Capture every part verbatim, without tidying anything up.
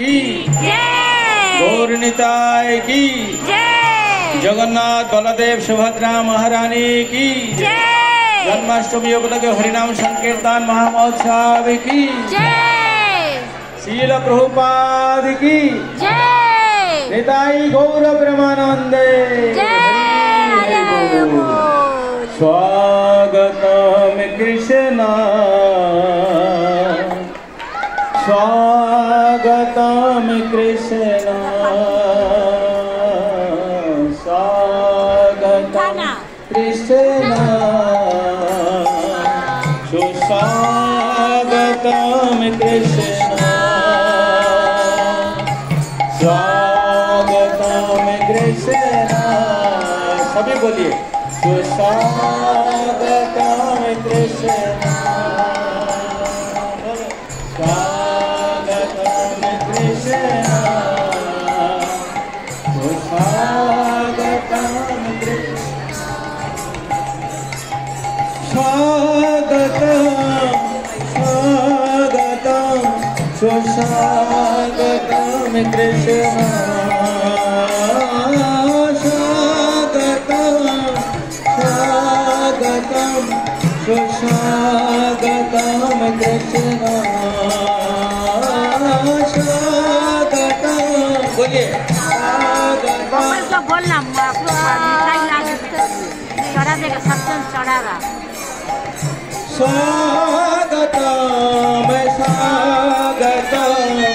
की जय। गौर निताय की जय। जगन्नाथ बलदेव सुभद्रा महारानी की जय। जन्माष्टमी उपलक्ष्य हरिनाम संकीर्तन महामहोत्सव की जय। शील प्रभुपाद की जय। निताई गौर ब्रह्मानंदे स्वागतम कृष्ण स्वागतम कृष्ण स्वागतम कृष्ण सुस्वागतम कृष्ण स्वागतम कृष्ण सभी बोलिए सुस्वागतम कृष्ण स्वागतम कृष्ण सुस्वागतम कृष्ण स्वागतम स्वागतम सुस्वागतम कृष्ण स्वागतम कृष्ण स्वागतम बोलिए तो बोलना मिठाई लागे चढ़ा देगा सत्संग चढ़ागा स्वागतम स्वागतम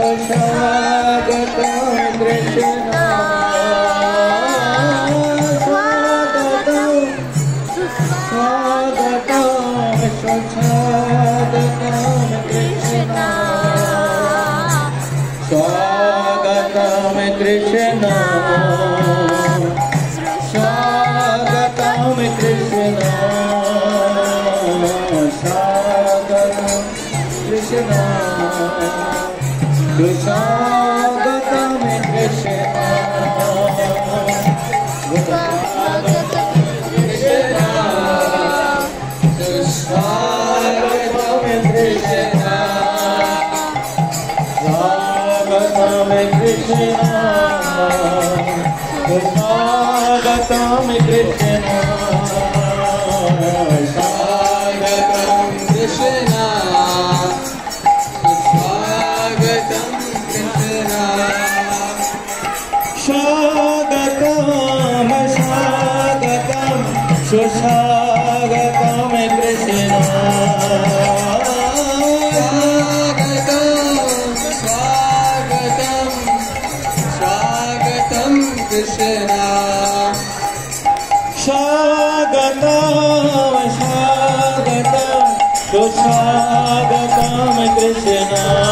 स्वागतम कृष्ण स्वागतम कृष्ण स्वागतम कृष्ण स्वागतम कृष्ण स्वागतम कृष्ण स्वागतम कृष्ण स्वागतम कृष्ण स्वागतम कृष्ण स्वागतम स्वागतम सुस्वागतम कृष्ण कृष्ण स्वागतम स्वागतम सुस्वागतम कृष्ण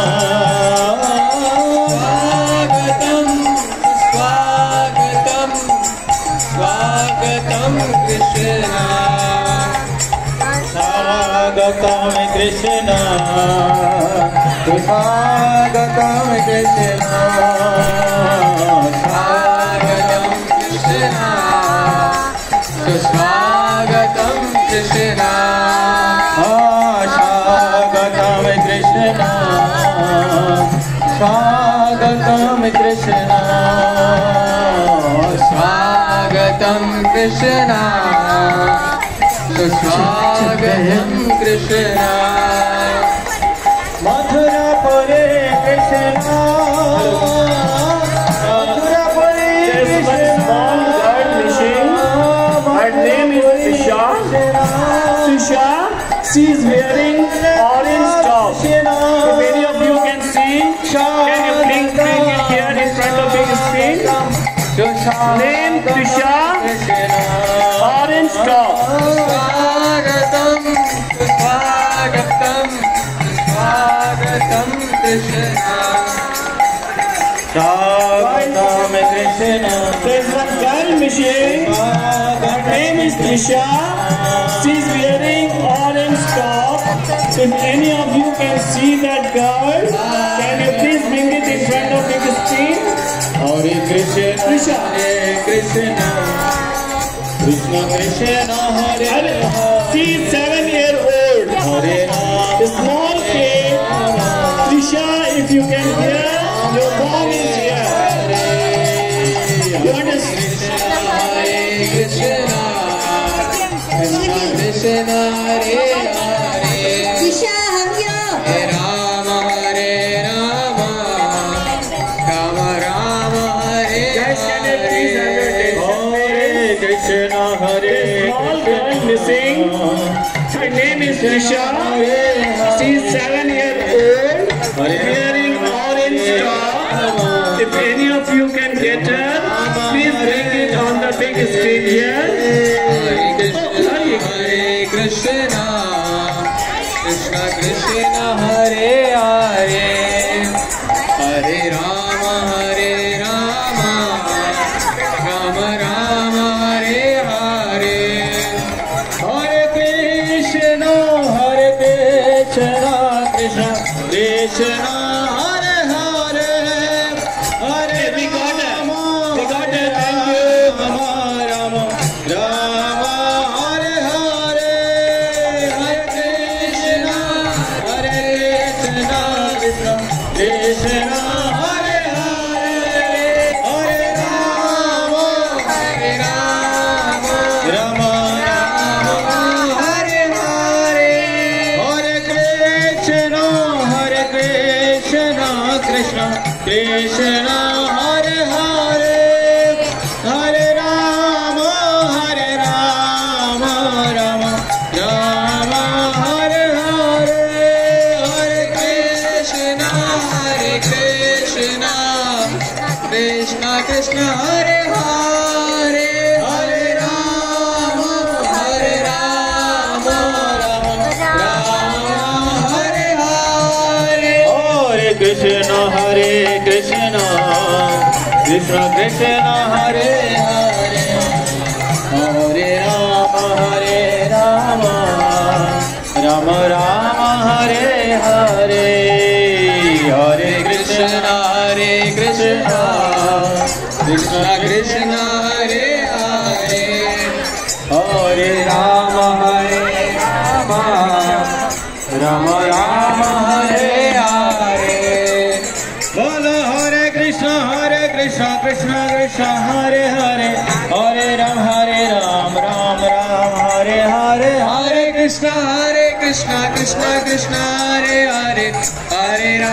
स्वागतम स्वागतम स्वागतम कृष्ण स्वागतम कृष्ण स्वागतम कृष्ण स्वागतम कृष्ण स्वागतम कृष्ण स्वागतम कृष्ण स्वागतम कृष्ण स्वागतम Krishna मथुरापुरे Krishna She is wearing orange top. If any of you can see, can you please bring it here in front of big screen? Name Trisha, orange top. स्वागतम स्वागतम स्वागतम कृष्ण स्वागतम Krishna There is one girl missing. Her name is Trisha. She is wearing orange top. If any of you can see that girl, can you please bring it in front of big screen? Hare Krishna, Trisha. Hare Krishna, Krishna Krishna, Hare Hare. She is seven year old. Hare Rama, The small kid. Trisha, if you can hear, you song is here. You understand? Hare Krishna, Krishna Krishna Hare Hare, Hare Rama Hare Rama, Rama Rama Hare Guys, can you please have your Hare. attention? Krishna Hare Small girl missing. Her name is Trisha. She is seven years old, wearing orange top. If any of you can get her, please bring it on the big screen here. Hare Krishna, Hare Krishna, Krishna Krishna Hare Hare, Hare Rama Hare Rama, Rama Rama Hare Hare, Hare Krishna, Hare Krishna, Krishna Krishna Hare Hare, Hare We got her. We got her. Thank you. Rama Rama Rama Hare Hare, Hare Krishna, Hare Krishna, Krishna Krishna Hare Hare, Hare Rama, Hare Rama, Rama Rama Hare Hare, Hare Krishna, Hare Krishna, Krishna Krishna Hare Hare, Hare Rama, Hare Rama, Rama Rama Hare Hare, Hare Krishna, Hare Krishna, Krishna Krishna Hare Hare, Hare Rama, Hare Rama, Rama Rama Hare Hare. Hare Krishna Hare Krishna Krishna Krishna Hare Hare Hare Rama Hare Rama Rama Rama Hare Hare Hare Krishna Hare Krishna, Krishna Krishna Hare Hare, Hare Rama Hare Rama Rama Rama Hare Hare Bolo Hare Krishna Hare Krishna Krishna Krishna Hare Hare Hare Ram Hare Ram Ram Ram Hare Hare Hare Krishna, Hare Krishna, Krishna Krishna Hare Hare, Hare Rama.